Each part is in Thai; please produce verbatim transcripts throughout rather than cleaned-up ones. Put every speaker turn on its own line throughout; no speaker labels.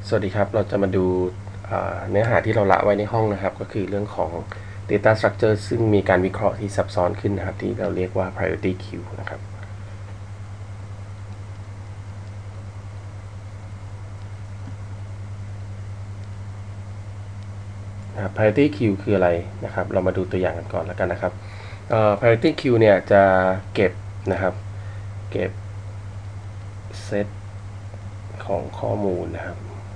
สวัสดีครับเราจะมาดูเนื้อหาที่เราละไว้ในห้องนะครับก็คือเรื่องของ data structure ซึ่งมีการวิเคราะห์ที่ซับซ้อนขึ้นนะครับที่เราเรียกว่า priority queue นะครับ priority queue คืออะไรนะครับเรามาดูตัวอย่างกันก่อนแล้วกันนะครับ priority queue เนี่ยจะเก็บนะครับเก็บเซตของข้อมูลนะครับ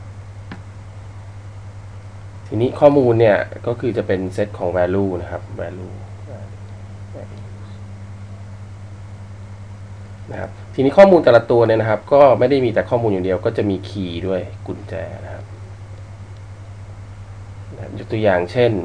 ทีนี้ข้อมูลเนี่ยก็คือจะเป็นเซตของ value นะครับ value นะครับทีนี้ข้อมูลแต่ละตัวเนี่ยนะครับก็ไม่ได้มีแต่ข้อมูลอย่างเดียวก็จะมีคีย์ด้วยกุญแจนะครับยกตัวอย่างเช่น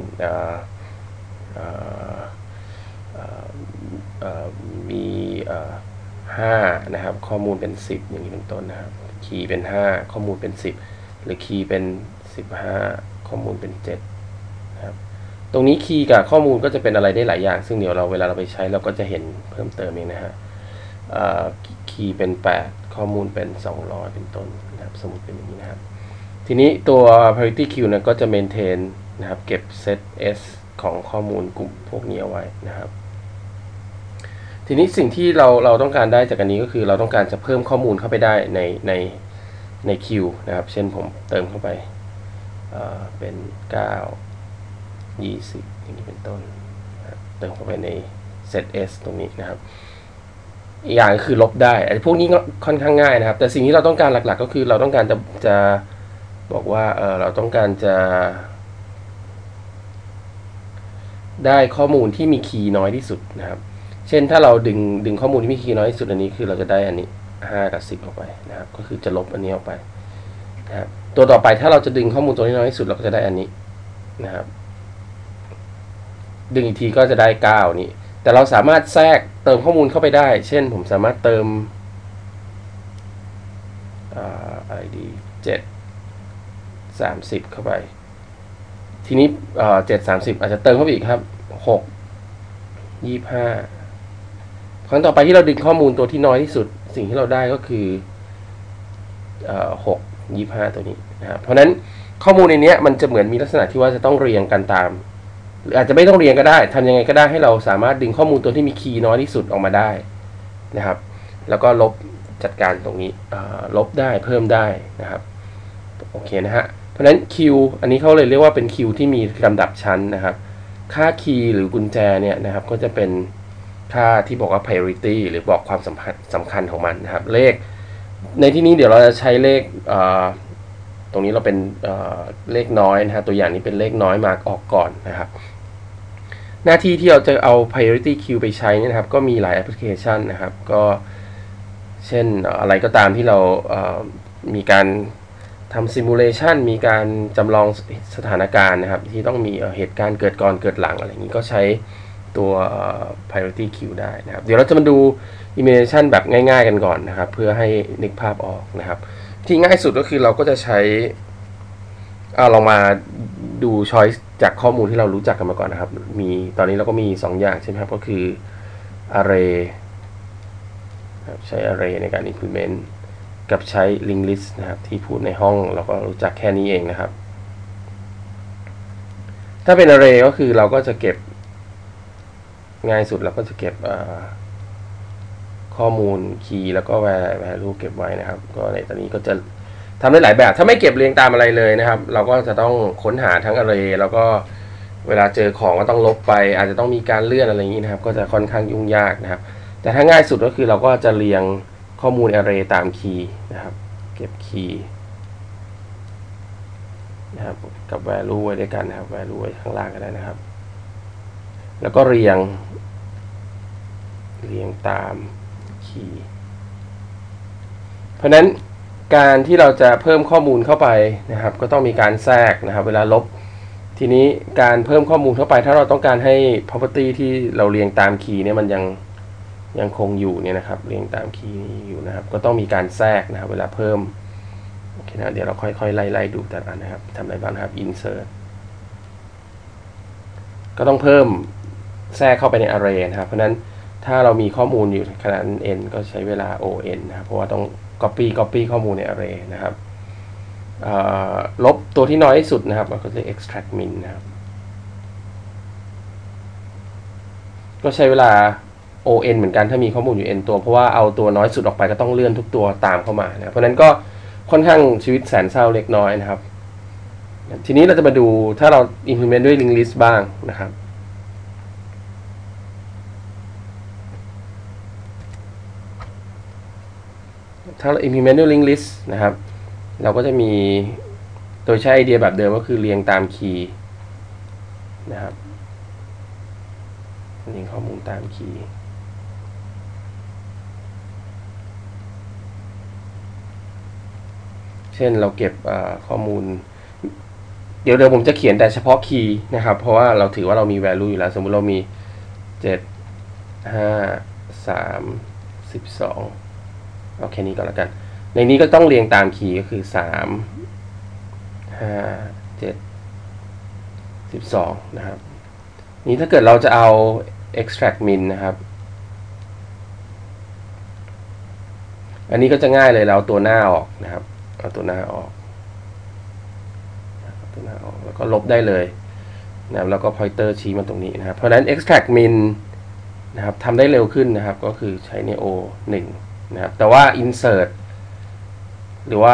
มีห้านะครับข้อมูลเป็นสิบอย่างนี้เป็นต้นนะครับคีย์เป็นห้าข้อมูลเป็นสิบหรือคีย์เป็นสิบห้าข้อมูลเป็นเจ็ดนะครับตรงนี้คีย์กับข้อมูลก็จะเป็นอะไรได้หลายอย่างซึ่งเดี๋ยวเราเวลาเราไปใช้เราก็จะเห็นเพิ่มเติมเองนะฮะคีย์เป็นแปดข้อมูลเป็นสองร้อยเป็นต้นนะครับสมมติเป็นอย่างนี้นะครับทีนี้ตัว priority queue นะก็จะ maintain นะครับเก็บ set s ของข้อมูลกลุ่มพวกนี้เอาไว้นะครับทีนี้สิ่งที่เราเราต้องการได้จากอันนี้ก็คือเราต้องการจะเพิ่มข้อมูลเข้าไปได้ในในในคิวนะครับเช่นผมเติมเข้าไปเป็นเก้า ยี่สิบอย่างนี้เป็นต้นเติมเข้าไปใน set s ตรงนี้นะครับอีกอย่างคือลบได้ไอ้พวกนี้ก็ค่อนข้างง่ายนะครับแต่สิ่งที่เราต้องการหลักๆก็คือเราต้องการจะจะบอกว่าเออเราต้องการจะได้ข้อมูลที่มีคีย์น้อยที่สุดนะครับเช่นถ้าเราดึงดึงข้อมูลที่มีคีย์น้อยที่สุดอันนี้คือเราจะได้อันนี้ห้ากับสิบออกไปนะครับก็คือจะลบอันนี้ออกไปนะครับตัวต่อไปถ้าเราจะดึงข้อมูลตัวนี้น้อยที่สุดเราก็จะได้อันนี้นะครับดึงอีกทีก็จะได้เก้านี้แต่เราสามารถแทรกเติมข้อมูลเข้าไปได้เช่นผมสามารถเติมอะไรดีเจ็ด สามสิบเข้าไปทีนี้เจ็ด สามสิบอาจจะเติมเข้าไปอีกครับหก ยี่สิบห้าครั้งต่อไปที่เราดึงข้อมูลตัวที่น้อยที่สุดสิ่งที่เราได้ก็คือหก ยี่สิบห้าตัวนี้นะครับเพราะนั้นข้อมูลในนี้มันจะเหมือนมีลักษณะที่ว่าจะต้องเรียงกันตามหรืออาจจะไม่ต้องเรียงก็ได้ทำยังไงก็ได้ให้เราสามารถดึงข้อมูลตัวที่มีคีย์น้อยที่สุดออกมาได้นะครับแล้วก็ลบจัดการตรงนี้ลบได้เพิ่มได้นะครับโอเคนะฮะเพราะฉะนั้นคิวอันนี้เขาเลยเรียกว่าเป็นคิวที่มีลำดับชั้นนะครับค่าคีย์หรือกุญแจเนี่ยนะครับก็จะเป็นค่าที่บอกว่า priority หรือบอกความสำคัญสำคัญของมันนะครับเลขในที่นี้เดี๋ยวเราจะใช้เลขตรงนี้เราเป็นเลขน้อยนะฮะตัวอย่างนี้เป็นเลขน้อยมาออกก่อนนะครับหน้าที่ที่เราจะเอา priority queue ไปใช้นะครับก็มีหลายแอปพลิเคชันนะครับก็เช่นอะไรก็ตามที่เรามีการทำซิมูเลชันมีการจำลองสถานการณ์นะครับที่ต้องมีเหตุการณ์เกิดก่อนเกิดหลังอะไรอย่างนี้ก็ใช้ตัว priority queue ได้นะครับเดี๋ยวเราจะมาดู imitation แบบง่ายๆกันก่อนนะครับเพื่อให้นึกภาพออกนะครับที่ง่ายสุดก็คือเราก็จะใช้ลองมาดู choice จากข้อมูลที่เรารู้จักกันมาก่อนนะครับมีตอนนี้เราก็มีสองอย่างใช่ไหมครับก็คือ array ใช้ array ในการ implementกับใช้ linked list นะครับที่พูดในห้องเราก็รู้จักแค่นี้เองนะครับถ้าเป็น array ก็คือเราก็จะเก็บง่ายสุดเราก็จะเก็บข้อมูลคีย์แล้วก็ value เก็บไว้นะครับก็ในตอนนี้ก็จะทำได้หลายแบบถ้าไม่เก็บเรียงตามอะไรเลยนะครับเราก็จะต้องค้นหาทั้ง array แล้วก็เวลาเจอของก็ต้องลบไปอาจจะต้องมีการเลื่อนอะไรอย่างนี้นะครับก็จะค่อนข้างยุ่งยากนะครับแต่ถ้าง่ายสุดก็คือเราก็จะเรียงข้อมูล array ตามคีย์นะครับเก็บคีย์นะครับกับ value ไว้ด้วยกันนะครับ value ไว้ข้างล่างก็ได้นะครับแล้วก็เรียงเรียงตามคีย์เพราะนั้นการที่เราจะเพิ่มข้อมูลเข้าไปนะครับก็ต้องมีการแทรกนะครับเวลาลบทีนี้การเพิ่มข้อมูลเข้าไปถ้าเราต้องการให้ property ที่เราเรียงตามคีย์เนี่ยมันยังยังคงอยู่เนี่ยนะครับเรียงตามคีย์อยู่นะครับก็ต้องมีการแทรกนะครับเวลาเพิ่มโอเคนะเดี๋ยวเราค่อยๆไล่ๆดูแต่ละอันนะครับทำอะไรบ้างนะครับ insert ก็ต้องเพิ่มแทรกเข้าไปใน array นะครับเพราะนั้นถ้าเรามีข้อมูลอยู่ขนาด n ก็ใช้เวลา on นะครับเพราะว่าต้อง copy copy ข้อมูลใน array นะครับลบตัวที่น้อยที่สุดนะครับเราก็เรียก extract min นะครับก็ใช้เวลา โอ เอ็น เหมือนกันถ้ามีข้อมูลอยู่ n ตัวเพราะว่าเอาตัวน้อยสุดออกไปก็ต้องเลื่อนทุกตัวตามเข้ามานะเพราะนั้นก็ค่อนข้างชีวิตแสนเศร้าเล็กน้อยนะครับทีนี้เราจะมาดูถ้าเรา implement ด้วย linked list บ้างนะครับถ้าเรา implement ด้วย linked list นะครับเราก็จะมีโดยใช้ไอเดียแบบเดิมก็คือเรียงตามคีย์นะครับเรียงข้อมูลตามคีย์เช่นเราเก็บข้อมูลเดี๋ยวเดี๋ยวผมจะเขียนแต่เฉพาะคีย์นะครับเพราะว่าเราถือว่าเรามี value อยู่แล้วสมมุติเรามีเจ็ด ห้า สาม สิบสองเอาแค่นี้ก็แล้วกันในนี้ก็ต้องเรียงตามคีย์ก็คือสาม ห้า เจ็ด สิบสองนะครับนี้ถ้าเกิดเราจะเอา extract min นะครับอันนี้ก็จะง่ายเลยเราเอาตัวหน้าออกนะครับเอาตัวหน้าออกเอาตัวหน้าออกแล้วก็ลบได้เลยนะครับแล้วก็ pointer ชี้มาตรงนี้นะครับเพราะฉะนั้น extract min นะครับทำได้เร็วขึ้นนะครับก็คือใช้ใน โอ หนึ่ง นะครับแต่ว่า insert หรือว่า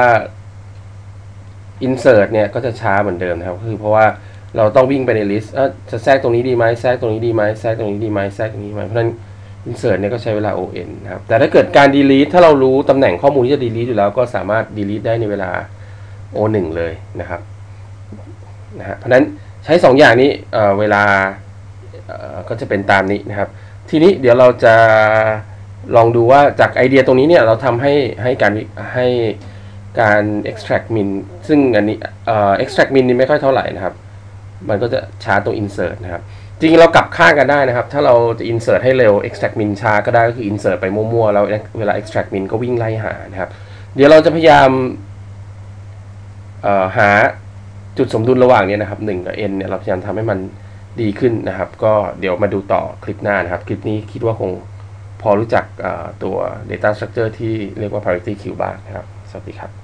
insert เนี่ยก็จะช้าเหมือนเดิมนะครับคือเพราะว่าเราต้องวิ่งไปใน list เออจะแทรกตรงนี้ดีไหมแทรกตรงนี้ดีไหมแทรกตรงนี้ดีไหมแทรกตรงนี้ไหมเพราะฉะนั้น insert เนี่ยก็ใช้เวลา โอ เอ็น นะครับแต่ถ้าเกิดการ delete ถ้าเรารู้ตำแหน่งข้อมูลที่จะ delete อยู่แล้วก็สามารถ delete ได้ในเวลา โอ หนึ่ง เลยนะครับนะฮะเพราะฉะนั้นใช้สองอย่างนี้เอ่อเวลาเอ่อก็จะเป็นตามนี้นะครับทีนี้เดี๋ยวเราจะลองดูว่าจากไอเดียตรงนี้เนี่ยเราทำให้ให้การให้การ extract min ซึ่งอันนี้เอ่อ extract min นี่ไม่ค่อยเท่าไหร่นะครับมันก็จะช้าตัว insert นะครับจริงๆเรากลับข้างกันได้นะครับถ้าเราจะ insert ให้เร็ว extract min ช้าก็ได้ก็คือ insert ไปมั่วๆแล้วเวลา extract min ก็วิ่งไล่หานะครับเดี๋ยวเราจะพยายามเอ่อหาจุดสมดุลระหว่างนี้นะครับหนึ่งกับ n เนี่ยเราพยายามทำให้มันดีขึ้นนะครับก็เดี๋ยวมาดูต่อคลิปหน้านะครับคลิปนี้คิดว่าคงพอรู้จักตัว data structure ที่เรียกว่า parity queue บ้างนะครับสวัสดีครับ